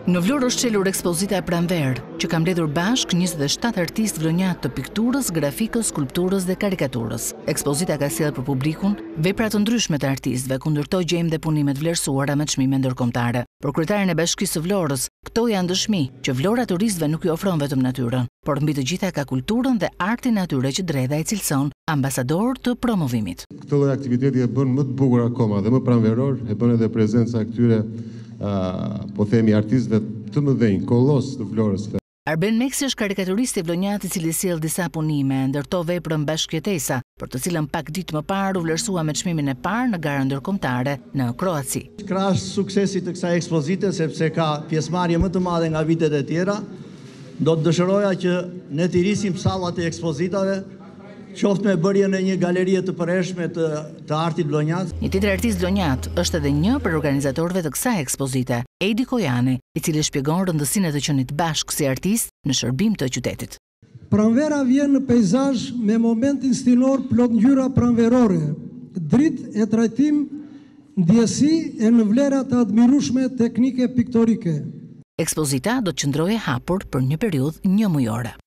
Në Vlorë është çelur ekspozita e Pranverë, që ka mbledhur bashkë 27 artistë vlonjat të pikturës, grafikës, skulpturës dhe karikaturës. Ekspozita ka sjellë për publikun vepra të ndryshme të artistëve, ku ndërtoi gjejmë dhe punimet vlerësuara me çmime ndërkombëtare. Për kryetaren e Bashkisë së Vlorës, këto janë dëshmi që Vlora turistëve nuk i ofron vetëm natyrën, por mbi të gjitha ka kulturën dhe artin natyre që Dredha i cilëson ambasador të promovimit. Këtë lloj aktiviteti e bën më të bukur akoma dhe më pranveror, e bën edhe prezenca këtyre po themi artistëve të mëdhenj, kollos të Vlorës. Arben Meksi është karikaturist i vlonjat i cili sjell disa punime, ndërto veprën bashkëjetesa, për të cilën pak ditë më parë u vlerësua me çmimin e parë në gara ndërkombëtare në Kroaci. Krahas suksesit të kësaj ekspozite, sepse ka pjesëmarrje më të madhe nga vitet e tjera, do të dëshiroja që ne të rrisim sallat e ekspozitave, qoftë me bërjen e një galerie të përhershme të artit vlonjat. Një tjetër artist vlonjat është edhe një për organizatorëve të kësaj ekspozite, Edi Kojani, i cili shpjegon rëndësinë e të qenit bashkë si artist në shërbim të qytetit. Pranvera vjen në peizazh me momentin stilor plot ngjyra pranverore, dritë e trajtim, ndjesi e në vlera të admirueshme teknike piktorike. Ekspozita do të qëndrojë hapur për një periudhë 1 mujore.